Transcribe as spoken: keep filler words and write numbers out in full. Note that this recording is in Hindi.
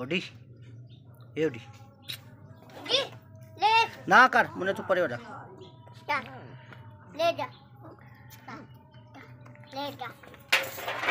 ओडी ये ओडी ले ना कर मुने तू परे हो जा ले जा ले जा